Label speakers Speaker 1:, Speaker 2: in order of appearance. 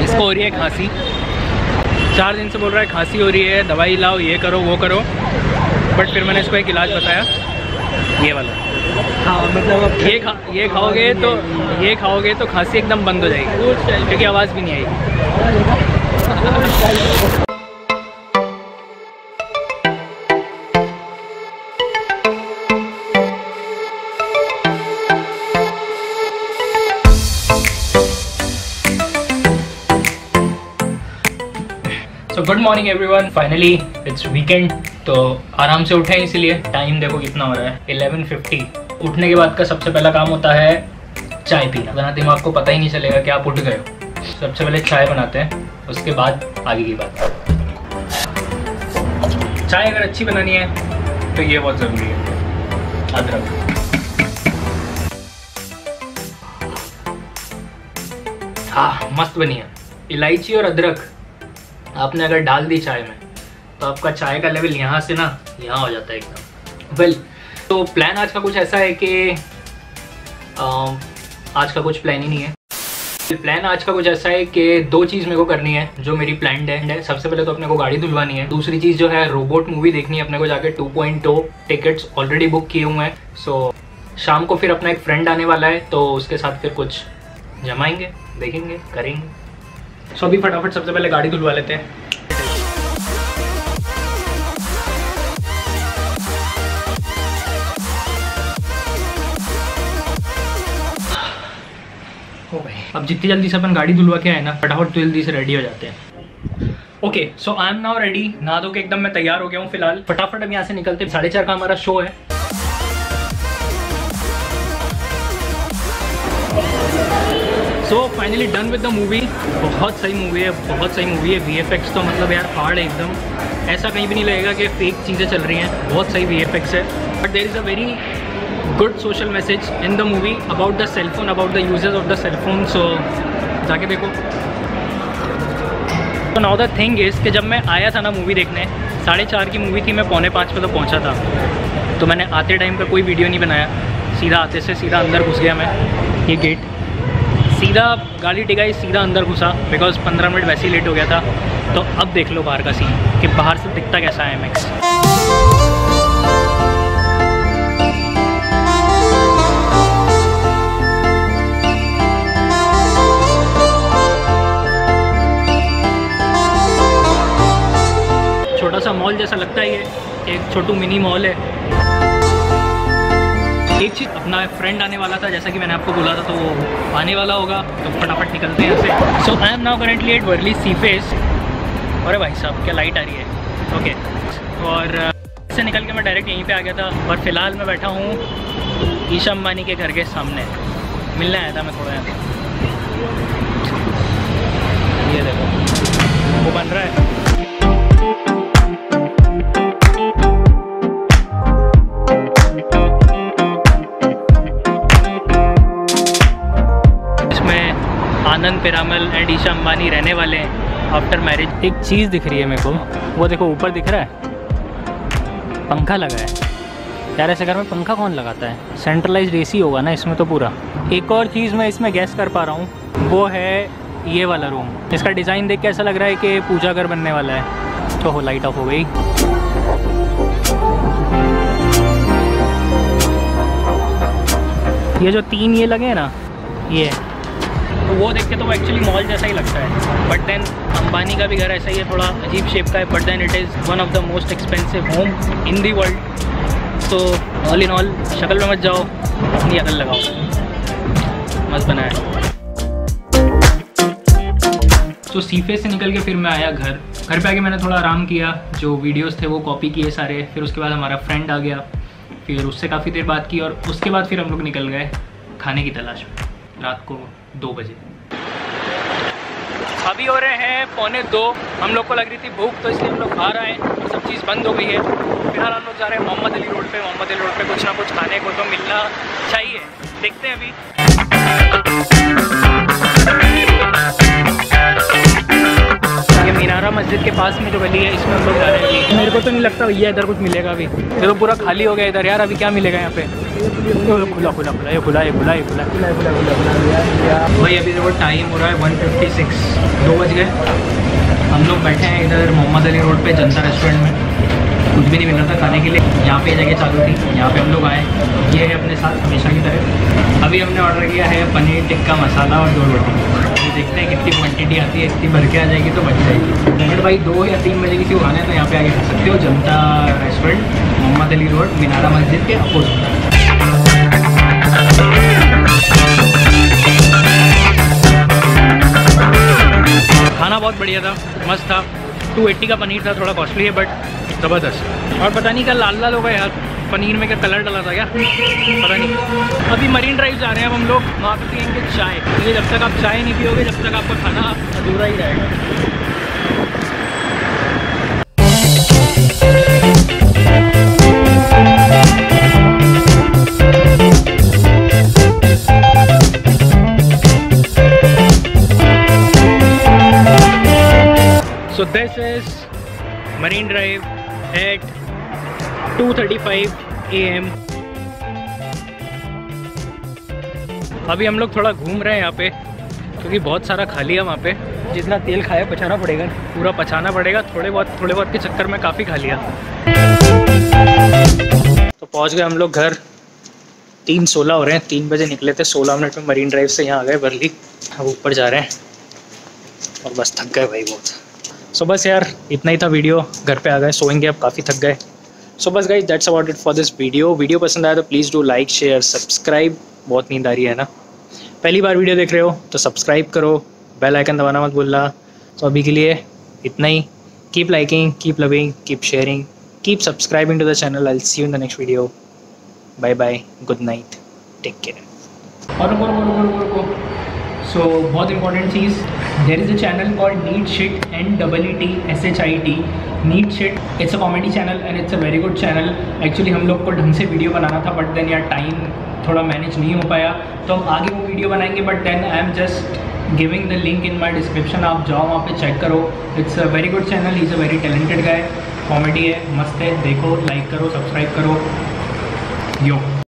Speaker 1: इसको हो रही है खांसी, 4 दिन से बोल रहा है खांसी हो रही है, दवाई लाओ, ये करो वो करो। बट फिर मैंने इसको एक इलाज बताया, ये वाला। हाँ मतलब ये खाओगे तो खांसी एकदम बंद हो जाएगी, क्योंकि आवाज़ भी नहीं आएगी। तो good morning everyone, finally it's weekend. तो आराम से उठे, इसलिए टाइम देखो कितना हो रहा है, 11:50। उठने के बाद का सबसे पहला काम होता है चाय पीना, वरना दिमाग को पता ही नहीं चलेगा कि आप उठ गए हो। सबसे पहले चाय बनाते हैं, उसके बाद आगे की बात। चाय अगर अच्छी बनानी है तो ये बहुत ज़रूरी है, अदरक। हाँ मस्त बनी है। इलायची और अदरक आपने अगर डाल दी चाय में तो आपका चाय का लेवल यहाँ से ना यहाँ हो जाता है एकदम। वेल, तो प्लान आज का कुछ ऐसा है कि आज का कुछ प्लान ही नहीं है। प्लान आज का कुछ ऐसा है कि 2 चीज़ मेरे को करनी है जो मेरी प्लान्ड है। सबसे पहले तो अपने को गाड़ी धुलवानी है, दूसरी चीज़ जो है रोबोट मूवी देखनी है अपने को जाके। 2.2 टिकट्स ऑलरेडी बुक किए हुए हैं। सो शाम को फिर अपना एक फ्रेंड आने वाला है, तो उसके साथ फिर कुछ जमाएंगे, देखेंगे, करेंगे। सो अभी फटाफट सबसे पहले गाड़ी धुलवा लेते हैं। हो गए। अब जितनी जल्दी से अपन गाड़ी धुलवा के आए ना, फटाफट जल्दी से रेडी हो जाते हैं। Okay, so I am now ready. नहा धो के एकदम मैं तैयार हो गया हूँ फिलहाल। फटाफट अब यहाँ से निकलते हैं। 4:30 का हमारा शो है। So finally done with the movie. बहुत सही मूवी है, बहुत सही मूवी है। VFX तो मतलब यार हार्ड है एकदम, ऐसा कहीं भी नहीं लगेगा कि फेक चीज़ें चल रही हैं। बहुत सही VFX है। But there is a very good social message in the movie about the cellphone, about the uses of the cellphone. So जाके देखो। तो नाउ द थिंग इज़ कि जब मैं आया था ना मूवी देखने, 4:30 की मूवी थी, मैं 4:45 पे तो पहुंचा था। तो मैंने आते टाइम पे कोई वीडियो नहीं बनाया, सीधा आते से सीधा अंदर घुस गया मैं। ये गेट सीधा गाड़ी टिकाई, सीधा अंदर घुसा, बिकॉज 15 मिनट वैसे ही लेट हो गया था। तो अब देख लो बाहर का सीन कि बाहर से दिखता कैसा है IMAX। छोटा सा मॉल जैसा लगता है, ये एक छोटू मिनी मॉल है। एक चीज़, अपना फ्रेंड आने वाला था, जैसा कि मैंने आपको बोला था, तो वो आने वाला होगा, तो फटाफट निकलते हैं यहाँ से। So I am now currently at Worli sea face. अरे भाई साहब क्या लाइट आ रही है। ओके, और से निकल के मैं डायरेक्ट यहीं पे आ गया था। और फिलहाल मैं बैठा हूँ ईशा अंबानी के घर के सामने। मिलने आया था मैं थोड़ा यहाँ पे। ये देखो वो बन रहा है। आनंद पिरामल एंड ईशा अंबानी रहने वाले हैं आफ्टर मैरिज। एक चीज़ दिख रही है मेरे को, वो देखो ऊपर दिख रहा है, पंखा लगा है। यार ऐसे घर में पंखा कौन लगाता है? सेंट्रलाइज्ड AC होगा ना इसमें तो पूरा। एक और चीज़ मैं इसमें गैस कर पा रहा हूँ, वो है ये वाला रूम। इसका डिज़ाइन देख के ऐसा लग रहा है कि पूजा घर बनने वाला है। तो हो लाइट ऑफ हो गई। ये जो 3 ये लगे हैं ना, ये तो वो देख के तो वो एक्चुअली मॉल जैसा ही लगता है। बट देन अंबानी का भी घर ऐसा ही है, थोड़ा अजीब शेप का है। But then it is one of the most expensive home in the world. So all in all, शक्ल में मत जाओ, अपनी अकल लगाओ। मस्त बना है। तो सीफे से निकल के फिर मैं आया घर पे आके मैंने थोड़ा आराम किया, जो वीडियोज़ थे वो कॉपी किए सारे। फिर उसके बाद हमारा फ्रेंड आ गया, फिर उससे काफ़ी देर बात की, और उसके बाद फिर हम लोग निकल गए खाने की तलाश में रात को 2 बजे। अभी हो रहे हैं 1:45। हम लोग को लग रही थी भूख, तो इसलिए हम लोग बाहर आए और सब चीज़ बंद हो गई है। फिलहाल हम लोग जा रहे हैं मोहम्मद अली रोड पे। मोहम्मद अली रोड पे कुछ ना कुछ खाने को तो मिलना चाहिए, देखते हैं अभी। ये मीनारा मस्जिद मस्जिद के पास में जो गली है इसमें हम लोग जा रहे हैं। मेरे को तो नहीं लगता भैया इधर कुछ मिलेगा अभी, ये तो पूरा खाली हो गया इधर यार। अभी क्या मिलेगा यहाँ पे? खुला खुला खुला, ये खुला ये खुला ये खुला भाई। अभी देखो टाइम हो रहा है 1:56, 2 बज गए। हम लोग बैठे हैं इधर मोहम्मद अली रोड पे जनता रेस्टोरेंट में। कुछ भी नहीं मिल रहा था खाने के लिए, यहाँ पे जगह चालू थी, यहाँ पे हम लोग आए। ये है अपने साथ हमेशा की तरह। अभी हमने ऑर्डर किया है पनीर टिक्का मसाला और 2 रोटी। अभी देखते हैं कितनी क्वांटिटी आती है, इतनी भर के आ जाएगी तो बच जाएगी। अगर भाई 2 या 3 बजे किसी को आना है तो यहाँ पे आके खा सकते हो। जनता रेस्टोरेंट, मोहम्मद अली रोड, मीनारा मस्जिद के अपोजिट। खाना बहुत बढ़िया था, मस्त था। 280 का पनीर था, थोड़ा कॉस्टली है बट ज़बरदस्त। और पता नहीं क्या लाल लाल होगा यार, पनीर में क्या कलर डाला था क्या पता नहीं। अभी मरीन ड्राइव जा रहे हैं अब हम लोग, वहाँ पे पियेंगे चाय। ये जब तक आप चाय नहीं पियोगे जब तक आपका खाना अधूरा ही रहेगा। So this is Marine Drive at 2:35 AM। अभी हम लोग थोड़ा घूम रहे हैं यहाँ पे क्योंकि बहुत सारा खाली है वहाँ पे। जितना तेल खाया पचाना पड़ेगा, पूरा पचाना पड़ेगा। थोड़े बहुत के चक्कर में काफ़ी खा लिया। तो पहुँच गए हम लोग घर। 3:16 हो रहे हैं, 3 बजे निकले थे, 16 मिनट में मरीन ड्राइव से यहाँ आ गए वर्ली। अब ऊपर जा रहे हैं और बस थक गए भाई बहुत। सो बस यार इतना ही था वीडियो, घर पे आ गए, सोएंगे अब, काफ़ी थक गए। सो बस guys that's about it for this video पसंद आया तो please do like share subscribe. बहुत नींद आ रही है ना, पहली बार वीडियो देख रहे हो तो सब्सक्राइब करो, बेल आइकन दबाना मत भूलना। तो अभी के लिए इतना ही। Keep liking, keep loving, keep sharing, keep subscribing to the channel. I will see you in the next video. Bye bye, good night, take care. और सो बहुत इंपॉर्टेंट चीज़, there is a channel called NeetShit, NEETSHIT, NeetShit। It's a comedy channel and it's a very good channel. Actually हम लोग को ढंग से video बनाना था बट देन यार टाइम थोड़ा मैनेज नहीं हो पाया, तो हम आगे वो वीडियो बनाएंगे। But then I am just giving the link in my description, आप जाओ वहाँ पे चेक करो। It's a very good channel, he is a very talented guy, comedy है, मस्त है, देखो, लाइक करो, सब्सक्राइब करो। यो।